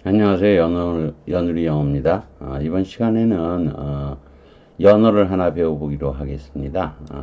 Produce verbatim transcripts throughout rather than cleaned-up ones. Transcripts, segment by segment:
안녕하세요. 연어, 연우리 영어입니다. 아, 이번 시간에는 어, 연어를 하나 배워보기로 하겠습니다. 아,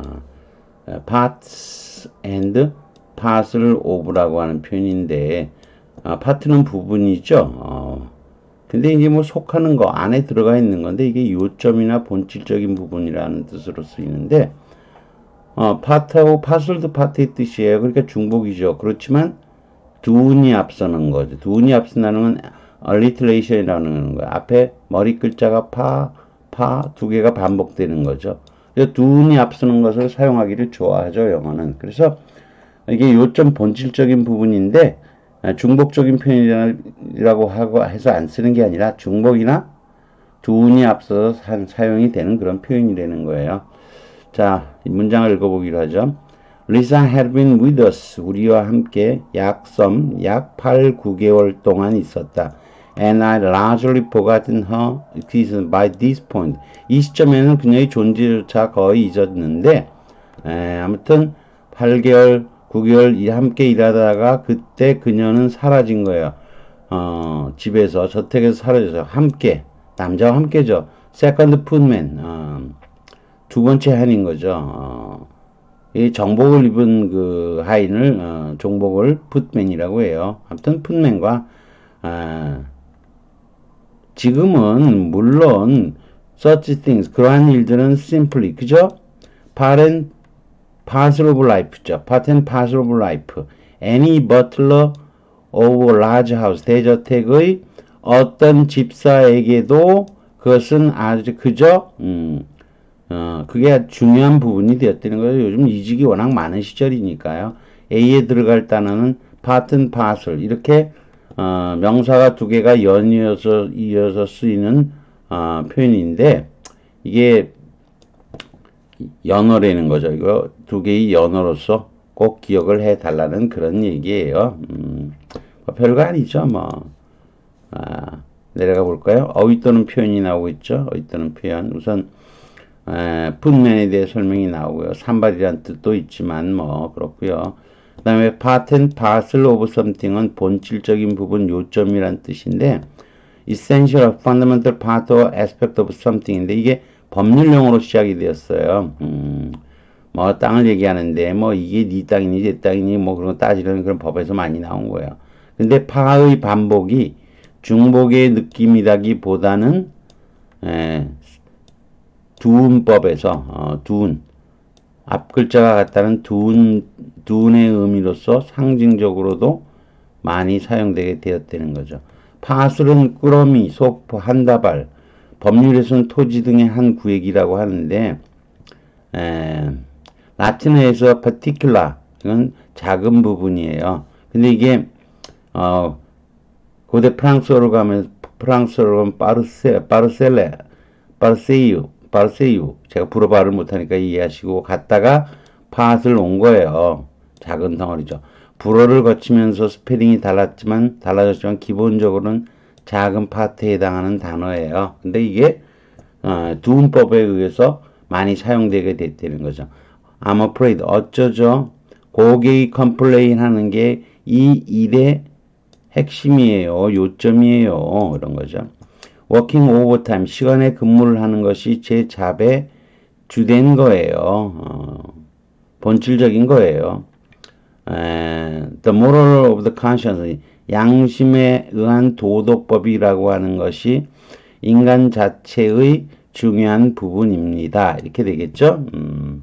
parts and parcel of라고 하는 표현인데, 아, 파트는 부분이죠. 어, 근데 이제 뭐 속하는 거 안에 들어가 있는 건데, 이게 요점이나 본질적인 부분이라는 뜻으로 쓰이는데, 어, 파트하고 parcel도 파트의 뜻이에요. 그러니까 중복이죠. 그렇지만 두 운이 앞서는 거죠. 두 운이 앞선다는 건 alliteration이라는 거예요. 앞에 머리 글자가 파, 파 두 개가 반복되는 거죠. 그래서 두 운이 앞서는 것을 사용하기를 좋아하죠, 영어는. 그래서 이게 요점 본질적인 부분인데 중복적인 표현이라고 하고 해서 안 쓰는 게 아니라 중복이나 두 운이 앞서서 사용이 되는 그런 표현이 되는 거예요. 자, 이 문장을 읽어보기로 하죠. Lisa had been with us. 우리와 함께 약 some, 약 팔, 구 개월 동안 있었다. And I largely forgotten her existence by this point. 이 시점에는 그녀의 존재조차 거의 잊었는데, 에, 아무튼 팔 개월, 구 개월 함께 일하다가 그때 그녀는 사라진 거예요. 어, 집에서, 저택에서 사라져서 함께, 남자와 함께죠. Second footman, 어, 두 번째 한인 거죠. 어, 이 정복을 입은 그 하인을 어, 종복을 풋맨이라고 해요. 아무튼 풋맨과 아, 지금은 물론 such things 그러한 일들은 simply 그죠? part and parcel of life죠. part and parcel of life. Any butler of a large house 대저택의 어떤 집사에게도 그것은 아주 그저 음, 어, 그게 중요한 부분이 되었다는 거예요. 요즘 이직이 워낙 많은 시절이니까요. A에 들어갈 단어는 part, parcel 이렇게 어, 명사가 두 개가 연이어서 이어서 쓰이는 어, 표현인데 이게 연어라는 거죠. 이거 두 개의 연어로서 꼭 기억을 해달라는 그런 얘기예요. 음, 뭐 별거 아니죠. 뭐 아, 내려가 볼까요? 어휘 또는 표현이 나오고 있죠. 어휘 또는 표현 우선 풋맨에 대해 설명이 나오고요. 산발이란 뜻도 있지만 뭐 그렇고요. 그 다음에 part and parcel of something은 본질적인 부분 요점이란 뜻인데 essential, fundamental part or aspect of something인데 이게 법률용어로 시작이 되었어요. 음, 뭐 땅을 얘기하는데 뭐 이게 네 땅이니 내 땅이니 뭐 그런 거 따지려는 그런 법에서 많이 나온 거예요. 근데 파의 반복이 중복의 느낌이라기보다는 에, 두운법에서 어, 두운 앞 글자가 같다는 두운 두운의 의미로서 상징적으로도 많이 사용되게 되었다는 거죠. 파술은 꾸러미, 소포, 한 다발, 법률에서는 토지 등의 한 구획이라고 하는데 에, 라틴어에서 particular 이건 작은 부분이에요. 근데 이게 어, 고대 프랑스어로 가면 프랑스어로 가면 파르세, 파르셀레, 파르세유 바르세유 제가 불어 발을 못하니까 이해하시고 갔다가 팟을 온 거예요. 작은 덩어리죠. 불어를 거치면서 스페링이 달랐지만 달라졌지만 기본적으로는 작은 파트에 해당하는 단어예요. 근데 이게 어, 두음법에 의해서 많이 사용되게 됐다는 거죠. I'm afraid 어쩌죠? 고객이 컴플레인 하는 게 이 일의 핵심이에요. 요점이에요. 이런 거죠. 워킹 오버타임 시간에 근무를 하는 것이 제 잡의 주된 거예요. 어, 본질적인 거예요. 에, the moral of the conscience 양심에 의한 도덕법이라고 하는 것이 인간 자체의 중요한 부분입니다. 이렇게 되겠죠? 음,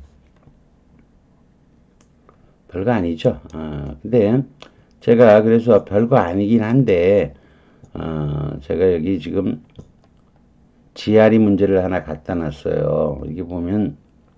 별거 아니죠. 어, 근데 제가 그래서 별거 아니긴 한데 어, 제가 여기 지금 지아리 문제를 하나 갖다 놨어요. 이게 보면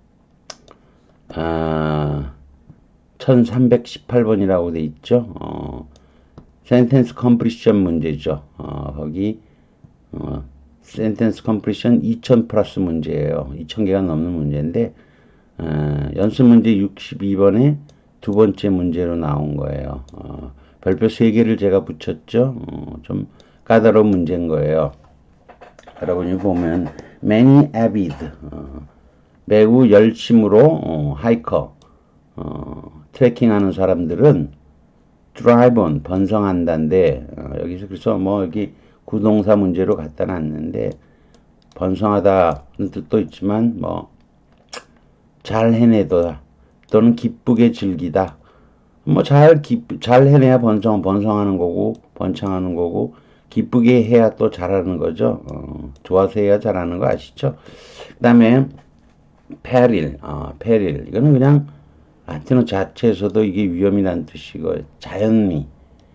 아, 천삼백십팔 번이라고 돼 있죠. 어, 센텐스 컴프리션 문제죠. 어, 거기 어, 센텐스 컴프리션 이천 플러스 문제예요. 이천 개가 넘는 문제인데 어, 연습 문제 육십이 번에 두 번째 문제로 나온 거예요. 어, 별표 세 개를 제가 붙였죠. 어, 좀 까다로운 문제인 거예요. 여러분이 보면 many avid 어, 매우 열심으로 어, 하이커 어, 트레킹하는 사람들은 drive on 번성한다인데 어, 여기서 그래서 뭐 여기 구동사 문제로 갖다 놨는데 번성하다는 뜻도 있지만 뭐 잘 해내다 또는 기쁘게 즐기다 뭐 잘 잘 해내야 번성 번성하는 거고 번창하는 거고 기쁘게 해야 또 잘하는 거죠. 어, 좋아서 해야 잘하는 거 아시죠? 그다음에 peril, 어, peril 이거는 그냥 라틴어 자체에서도 이게 위험이라는 뜻이고 자연미,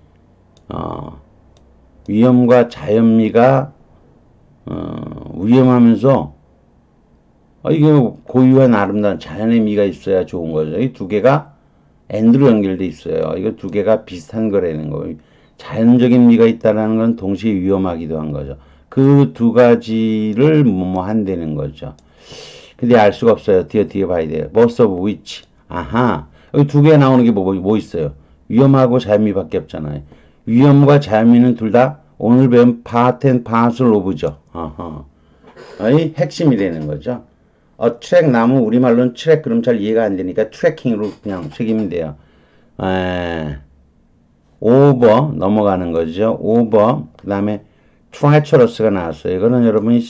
어, 위험과 자연미가 어, 위험하면서 어, 이게 고유한 아름다운 자연의 미가 있어야 좋은 거죠. 이 두 개가 and로 연결돼 있어요. 이거 두 개가 비슷한 거라는 거예요. 자연적인 미가 있다는 건 동시에 위험하기도 한 거죠. 그 두 가지를 뭐뭐 한다는 거죠. 근데 알 수가 없어요. 뒤에 뒤에 봐야 돼요. Both of which. 아하. 여기 두 개 나오는 게 뭐, 뭐 있어요? 위험하고 자연미밖에 없잖아요. 위험과 자연미는 둘 다 오늘 배운 part and parcel of죠. 아하. 이 핵심이 되는 거죠. 어, 트랙 나무 우리말로는 트랙 그럼 잘 이해가 안 되니까 트래킹으로 그냥 책임이 돼요. 에, 오버 넘어가는 거죠. 오버 그 다음에 treacherous가 나왔어요. 이거는 여러분이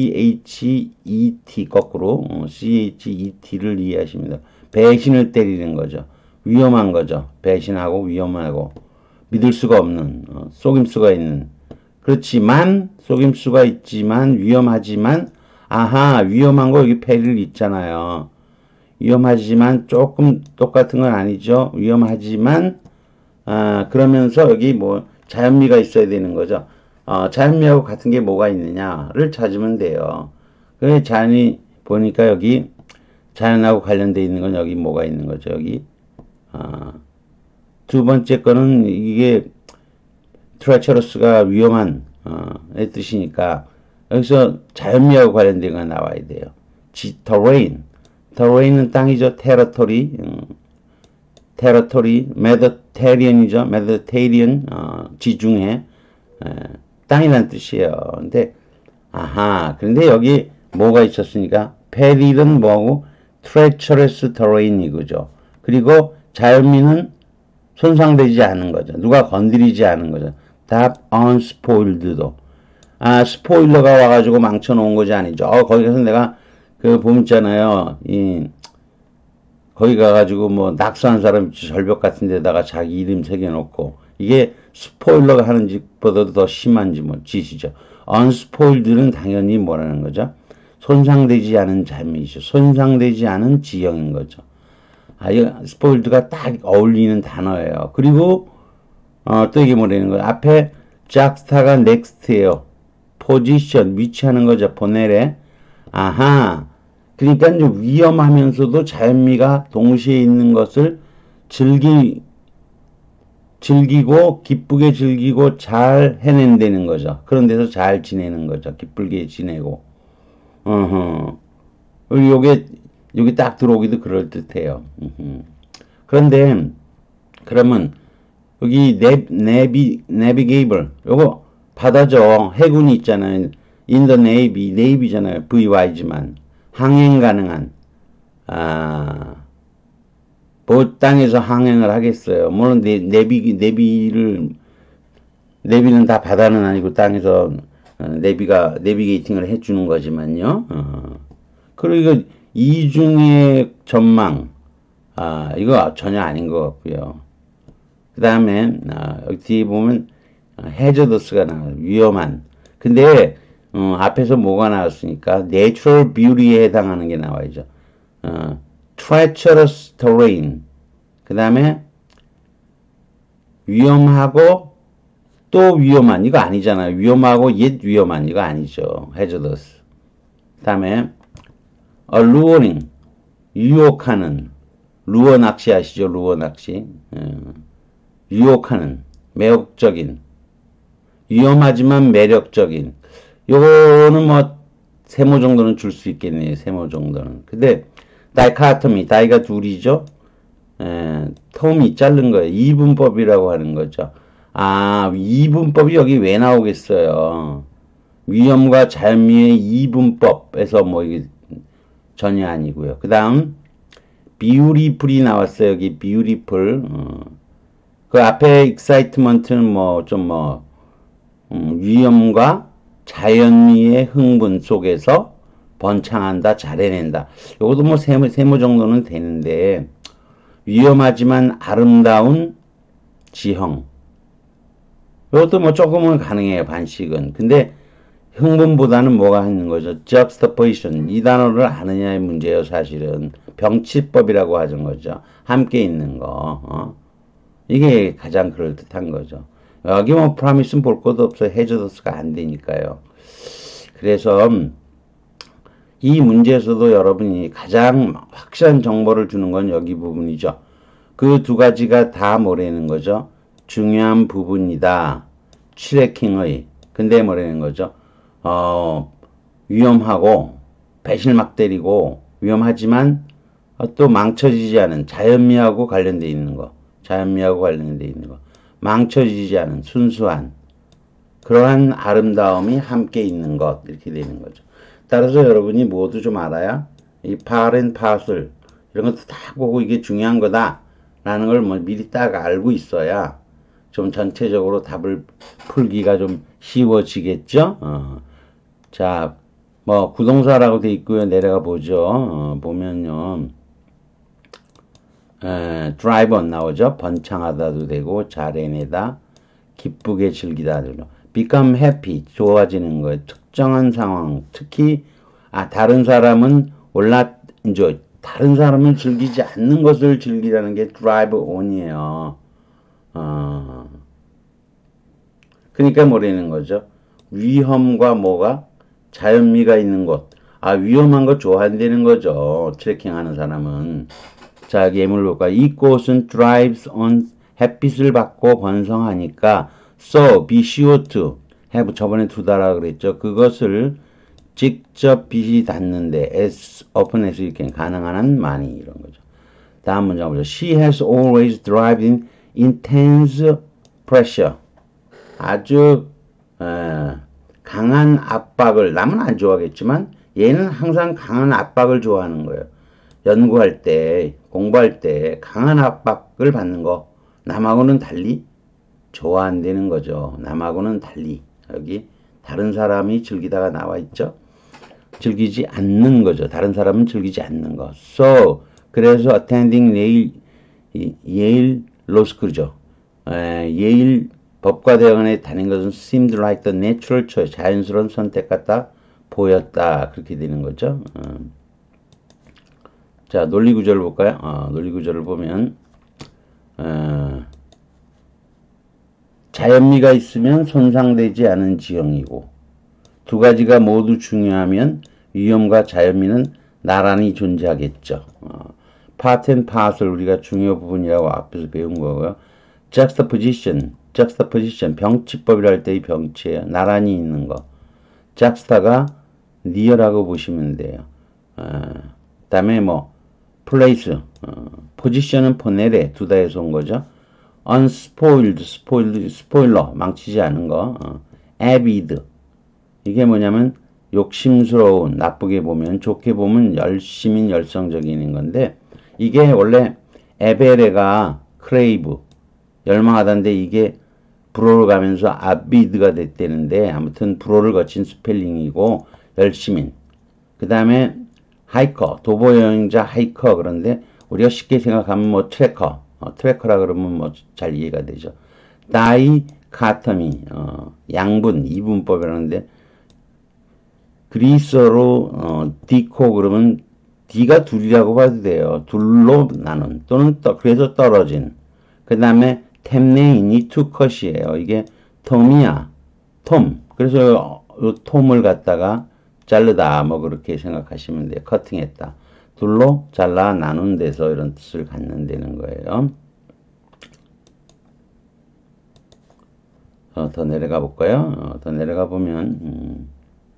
C-H-E-T 거꾸로 어, C-H-E-T를 이해하십니다. 배신을 때리는 거죠. 위험한 거죠. 배신하고 위험하고 믿을 수가 없는 어, 속임수가 있는 그렇지만 속임수가 있지만 위험하지만 아하 위험한 거 여기 페릴 있잖아요. 위험하지만 조금 똑같은 건 아니죠. 위험하지만 아 그러면서 여기 뭐 자연미가 있어야 되는 거죠. 어, 자연미하고 같은 게 뭐가 있느냐를 찾으면 돼요. 그 자연이 보니까 여기 자연하고 관련되어 있는 건 여기 뭐가 있는 거죠. 여기 어, 두 번째 거는 이게 트레처러스가 위험한 어, 의 뜻이니까 여기서 자연미하고 관련된 거 나와야 돼요. 지, terrain. terrain은 땅이죠. territory. 음, territory. Mediterranean이죠. Mediterranean. 어, 지중해. 에, 땅이란 뜻이에요. 근데, 아하. 그런데 여기 뭐가 있었으니까, peril은 뭐고, treacherous terrain 이거죠. 그리고 자연미는 손상되지 않은 거죠. 누가 건드리지 않은 거죠. 답 unspoiled도. 아, 스포일러가 와가지고 망쳐놓은 것이 아니죠. 어, 거기 가서 내가, 그, 보면 있잖아요. 이, 거기 가가지고 뭐, 낙서한 사람 절벽 같은 데다가 자기 이름 새겨놓고, 이게 스포일러가 하는 짓보다도 더 심한지 뭐, 짓이죠. 언스포일드는 당연히 뭐라는 거죠? 손상되지 않은 잠이죠. 손상되지 않은 지형인 거죠. 아, 이 스포일드가 딱 어울리는 단어예요. 그리고, 어, 또 이게 뭐라는 거예요? 앞에 짝스타가 넥스트예요. 포지션, 위치하는 거죠. 보내래. 아하. 그러니까 이제 위험하면서도 자연미가 동시에 있는 것을 즐기, 즐기고, 기쁘게 즐기고 잘 해낸다는 거죠. 그런 데서 잘 지내는 거죠. 기쁘게 지내고. 어허. 요게, 여기 딱 들어오기도 그럴듯해요. 으흠. 그런데, 그러면, 여기 네, 네비, 네비게이블. 요거, 바다죠. 해군이 있잖아요. In the Navy, Navy잖아요. 브이와이지만. 항행 가능한, 아, 뭐, 땅에서 항행을 하겠어요. 물론, 네, 내비, 내비를, 내비는 다 바다는 아니고 땅에서 내비가, 내비게이팅을 해주는 거지만요. 어. 그리고 이중의 전망, 아, 이거 전혀 아닌 것 같고요. 그 다음에, 아, 여기 뒤에 보면, 해저더스가 나와요. 위험한. 근데 어, 앞에서 뭐가 나왔으니까 natural beauty에 해당하는 게 나와야죠. 어, treacherous terrain. 그 다음에 위험하고 또 위험한. 이거 아니잖아요. 위험하고 옛 위험한. 이거 아니죠. hazardous. 그 다음에 alluring. 유혹하는. 루어 낚시 아시죠? 루어 낚시. 어, 유혹하는. 매혹적인. 위험하지만 매력적인. 요거는 뭐 세모 정도는 줄 수 있겠네요. 세모 정도는. 근데 다이카토미, 다이가 둘이죠. 에, 톰이 자른 거예요. 이분법이라고 하는 거죠. 아, 이분법이 여기 왜 나오겠어요? 위험과 자연미의 이분법에서 뭐 이게 전혀 아니고요. 그 다음 beautiful이 나왔어요. 여기 beautiful. 어. 그 앞에 excitement는 뭐 좀 뭐 음, 위험과 자연미의 흥분 속에서 번창한다, 잘 해낸다. 요것도 뭐 세모, 세모 정도는 되는데, 위험하지만 아름다운 지형. 이것도 뭐 조금은 가능해요, 반식은. 근데 흥분보다는 뭐가 있는 거죠? juxtaposition. 이 단어를 아느냐의 문제예요, 사실은. 병치법이라고 하는 거죠. 함께 있는 거. 어? 이게 가장 그럴듯한 거죠. 여기 뭐 promise는 볼 것도 없어요. 해저더스가 안 되니까요. 그래서 이 문제에서도 여러분이 가장 확실한 정보를 주는 건 여기 부분이죠. 그 두 가지가 다 뭐라는 거죠? 중요한 부분이다. 트래킹의. 근데 뭐라는 거죠? 어, 위험하고, 배실막 때리고, 위험하지만 또 망쳐지지 않은 자연미하고 관련되어 있는 거. 자연미하고 관련되어 있는 거. 망쳐지지 않은 순수한 그러한 아름다움이 함께 있는 것. 이렇게 되는 거죠. 따라서 여러분이 모두 좀 알아야 이 part and parcel 이런 것도 다 보고 이게 중요한 거다. 라는 걸 뭐 미리 딱 알고 있어야 좀 전체적으로 답을 풀기가 좀 쉬워지겠죠. 어. 자, 뭐 구동사라고 돼 있고요. 내려가 보죠. 어, 보면요. 에, drive on 나오죠. 번창하다도 되고 잘 해내다, 기쁘게 즐기다. become happy 좋아지는 거예요. 특정한 상황, 특히 아 다른 사람은 올라 이제 다른 사람은 즐기지 않는 것을 즐기라는 게 drive on이에요. 어. 그러니까 뭐라는 거죠? 위험과 뭐가 자연미가 있는 곳. 아 위험한 거 좋아한다는 거죠. 트레킹하는 사람은. 자 예물 볼까? 이곳은 drives on 햇빛을 받고 번성하니까 so be sure to have 저번에 두다라 그랬죠. 그것을 직접 빛이 닿는데 as often as you can 가능한 한 많이 이런 거죠. 다음 문장 보죠. She has always thrived in intense pressure. 아주 에, 강한 압박을 남은 안 좋아하겠지만 얘는 항상 강한 압박을 좋아하는 거예요. 연구할 때 공부할 때 강한 압박을 받는 거 남하고는 달리 좋아한다는 거죠. 남하고는 달리 여기 다른 사람이 즐기다가 나와 있죠. 즐기지 않는 거죠. 다른 사람은 즐기지 않는 거. So 그래서 attending 예일 예일 로스쿨이죠. 예일 법과대학원에 다닌 것은 seemed like the natural choice 자연스러운 선택 같다 보였다 그렇게 되는 거죠. 어. 자 논리구조를 볼까요? 어, 논리구조를 보면 어, 자연미가 있으면 손상되지 않은 지형이고 두 가지가 모두 중요하면 위험과 자연미는 나란히 존재하겠죠. 어, part and parcel 우리가 중요 부분이라고 앞에서 배운 거고요. juxtaposition, juxtaposition 병치법이라 할 때의 병치예요. 나란히 있는 거. juxta가 near라고 보시면 돼요. 어, 그 다음에 뭐 place, 어, position은 포넬에 두다에서 온 거죠. unspoiled, spoiled, 스포일러 망치지 않은 거. 어, avid 이게 뭐냐면 욕심스러운, 나쁘게 보면, 좋게 보면 열심인, 열성적인 건데 이게 원래 에베레가 크레이브, 열망하다인데 이게 불어로 가면서 아비드가 됐다는데 아무튼 불어를 거친 스펠링이고 열심인. 그 다음에 하이커, 도보 여행자 하이커 그런데 우리가 쉽게 생각하면 뭐 트래커, 어, 트래커라 그러면 뭐 잘 이해가 되죠. 다이카토미, 어, 양분, 이분법이라는데 그리스어로 어, 디코 그러면 D가 둘이라고 봐도 돼요. 둘로 나눈 또는 떠, 그래서 떨어진. 그 다음에 템네인이 투컷이에요. 이게 톰이야. 톰. 그래서 이 톰을 갖다가 자르다 뭐 그렇게 생각하시면 돼요. 커팅했다. 둘로 잘라 나눈 데서 이런 뜻을 갖는다는 거예요. 어, 더 내려가 볼까요? 어, 더 내려가 보면 음,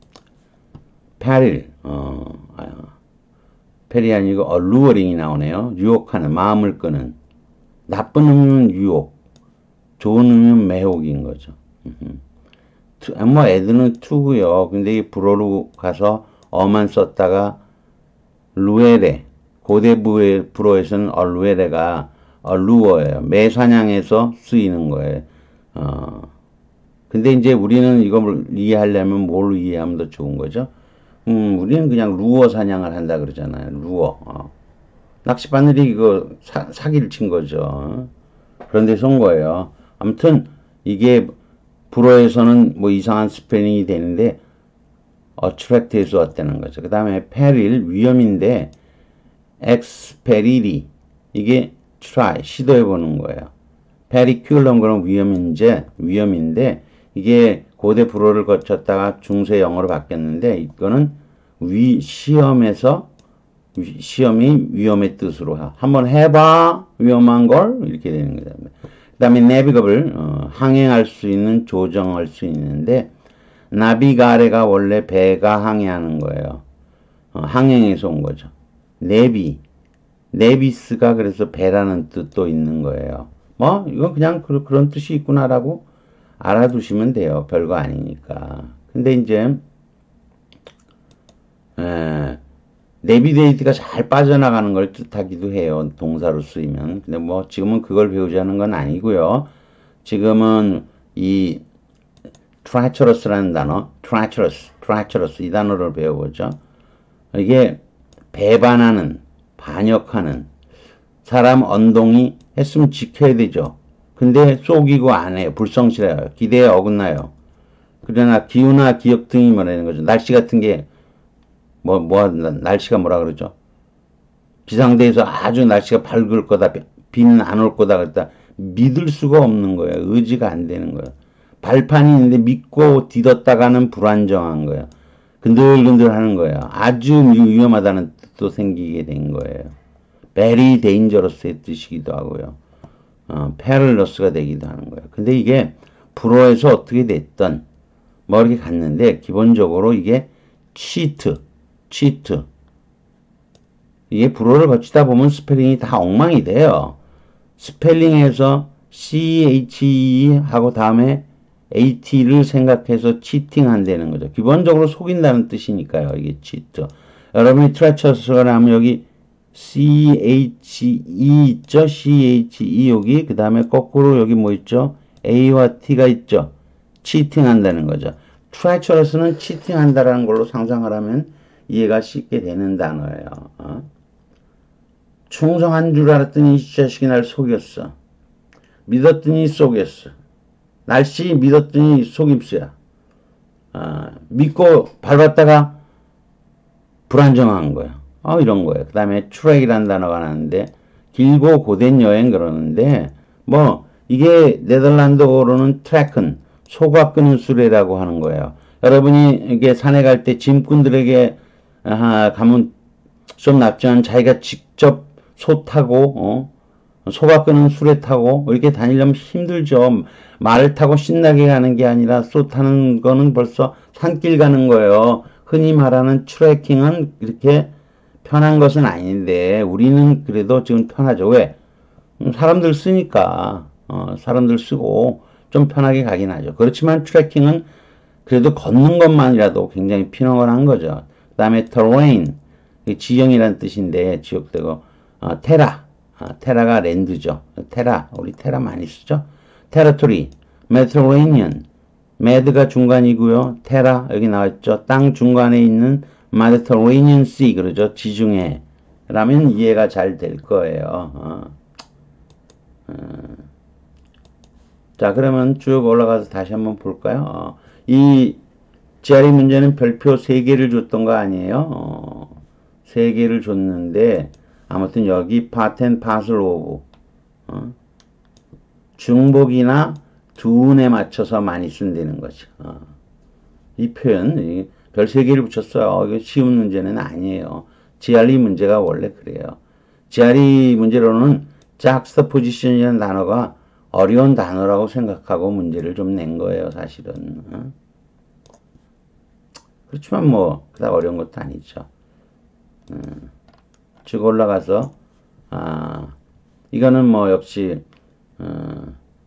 페릴 어, 아, 페리 아니고 얼루어링이 나오네요. 유혹하는 마음을 끄는 나쁜 의미는 유혹, 좋은 의미는 매혹인 거죠. 투, 뭐 애들은 투고요. 근데 이 불어로 가서 어만 썼다가 루에레 고대부의 불어에서는 얼루에레가 얼루어예요. 매사냥에서 쓰이는 거예요. 어, 근데 이제 우리는 이걸 이해하려면 뭘 이해하면 더 좋은 거죠? 음, 우리는 그냥 루어 사냥을 한다 그러잖아요. 루어. 어. 낚시바늘이 이거 사, 사기를 친 거죠. 그런 데서 온 거예요. 아무튼 이게 불어에서는 뭐 이상한 스페링이 되는데 attract에서 왔다는 거죠. 그 다음에 peril 위험인데 experil이 이게 try 시도해보는 거예요. periculum 그런 위험인데 위험인데 이게 고대 불어를 거쳤다가 중세 영어로 바뀌었는데 이거는 위 시험에서 위, 시험이 위험의 뜻으로 한번 해봐 위험한 걸 이렇게 되는 거죠. 그 다음에 navigable 어, 항행할 수 있는 조정할 수 있는데 나비가레가 원래 배가 항해하는 거예요. 어, 항행에서 온 거죠. 네비 네비스가 그래서 배라는 뜻도 있는 거예요. 뭐 이건 그냥 그, 그런 뜻이 있구나라고 알아두시면 돼요. 별거 아니니까. 근데 이제 에, 내비데이트가 잘 빠져나가는 걸 뜻하기도 해요. 동사로 쓰이면. 근데 뭐 지금은 그걸 배우자는 건 아니고요. 지금은 이 treacherous라는 단어, treacherous, treacherous 이 단어를 배워보죠. 이게 배반하는, 반역하는 사람 언동이 했으면 지켜야 되죠. 근데 속이고 안 해요. 불성실해요. 기대에 어긋나요. 그러나 기후나 기억 등이 뭐라는 거죠. 날씨 같은 게 뭐, 뭐, 날씨가 뭐라 그러죠? 비상대에서 아주 날씨가 밝을 거다, 비는 안 올 거다, 그랬다. 믿을 수가 없는 거예요. 의지가 안 되는 거예요. 발판이 있는데 믿고 디뎠다가는 불안정한 거예요. 근들근들 하는 거예요. 아주 위험하다는 뜻도 생기게 된 거예요. very dangerous의 뜻이기도 하고요. 어, perillous가 되기도 하는 거예요. 근데 이게 불어에서 어떻게 됐던, 뭐 이렇게 갔는데, 기본적으로 이게 cheat, cheat. 이게 불어를 거치다 보면 스펠링이 다 엉망이 돼요. 스펠링에서 cheat 하고 다음에 at를 생각해서 cheating 한다는 거죠. 기본적으로 속인다는 뜻이니까요. 이게 cheat. 여러분이 treacherous가 하면 여기 che 있죠? che 여기 그 다음에 거꾸로 여기 뭐 있죠? a와 t가 있죠? cheating 한다는 거죠. treacherous는 cheating 한다라는 걸로 상상을 하면 이해가 쉽게 되는 단어예요. 어? 충성한 줄 알았더니 이 자식이 날 속였어. 믿었더니 속였어. 날씨 믿었더니 속임수야. 어, 믿고 밟았다가 불안정한 거야. 어, 이런 거예요. 그 다음에 트랙이라는 단어가 나왔는데 길고 고된 여행 그러는데 뭐 이게 네덜란드어로는 트랙은 소가 끄는 수레라고 하는 거예요. 여러분이 이게 산에 갈 때 짐꾼들에게 아, 가면 좀 납치한 자기가 직접 소 타고 어? 소가 끄는 수레 타고 이렇게 다니려면 힘들죠. 말을 타고 신나게 가는 게 아니라 소 타는 거는 벌써 산길 가는 거예요. 흔히 말하는 트레킹은 이렇게 편한 것은 아닌데 우리는 그래도 지금 편하죠. 왜? 사람들 쓰니까 어, 사람들 쓰고 좀 편하게 가긴 하죠. 그렇지만 트레킹은 그래도 걷는 것만이라도 굉장히 피곤한 거죠. 그 다음에 terrain 지형이라는 뜻인데 지역되고 어, 테라 어, 테라가 랜드죠. 테라 우리 테라 많이 쓰죠. territory Mediterranean med가 중간이고요. 테라 여기 나왔죠. 땅 중간에 있는 Mediterranean Sea 그러죠. 지중해 라면 이해가 잘 될 거예요. 어. 어. 자 그러면 쭉 올라가서 다시 한번 볼까요? 어. 이 지알이 문제는 별표 세 개를 줬던 거 아니에요? 어. 세 개를 줬는데 아무튼 여기 part and parcel of 어. 중복이나 두운에 맞춰서 많이 쓴다는 거죠. 어. 이 표현 별 세 개를 붙였어요. 이거 쉬운 문제는 아니에요. 지알이 문제가 원래 그래요. 지알이 문제로는 juxtaposition이라는 단어가 어려운 단어라고 생각하고 문제를 좀 낸 거예요. 사실은. 어? 그렇지만 뭐 그닥 어려운 것도 아니죠. 음. 쭉 올라가서 아 이거는 뭐 역시 어,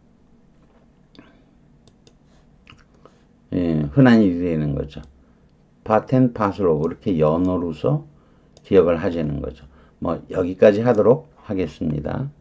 예, 흔한 일이 되는 거죠. 파텐 파스로 이렇게 연어로서 기억을 하자는 거죠. 뭐 여기까지 하도록 하겠습니다.